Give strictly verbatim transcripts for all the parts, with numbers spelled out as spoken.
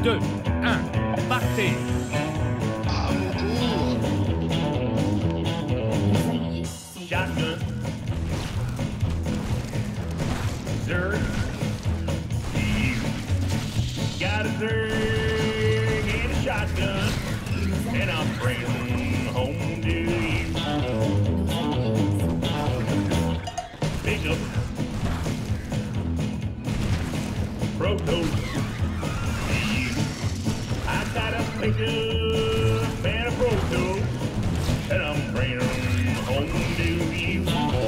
deux, un, partez. À mon tour. Shotgun. Zerg. You got a Zerg and a shotgun. And I'm bringing them home to you. Pick up. Proto. You. I got a pickup and a proto. And I'm bringing them home to you.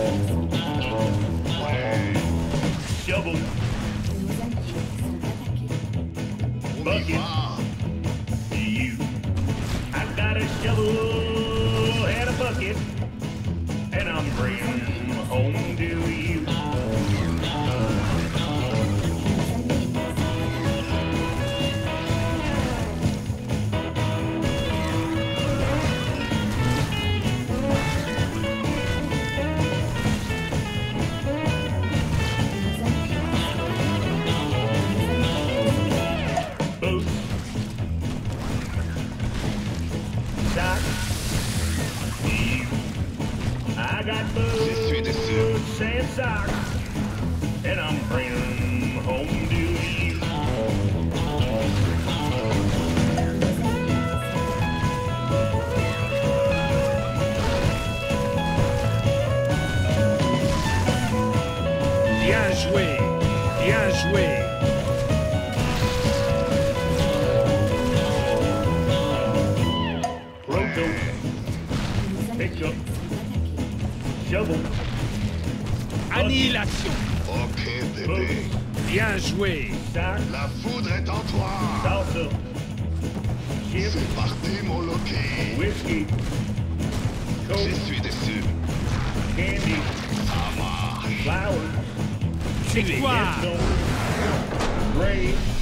Shovel. On y Bucket. va. You. I got a shovel and a bucket, and I'm bringing them home to you. Boots. Sock. You. I got Je suis déçu. boots and socks, and I'm bringing them home to you. Bien joué, bien joué. Proto. Pick up. Shovel. Annihilation. Ok, bébé. Bien joué. Sock. La foudre est en toi. Salsa. Chip. C'est parti, mon Loki. Whiskey. Je Coke. suis déçu. Candy. Ça marche. Flowers. Victoire. Headstone. Ray.